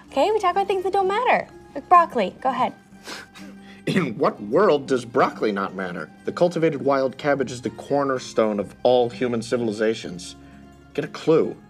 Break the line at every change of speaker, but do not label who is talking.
Okay, we talk about things that don't matter. Like broccoli. Go ahead.
In what world does broccoli not matter? The cultivated wild cabbage is the cornerstone of all human civilizations. Get a clue.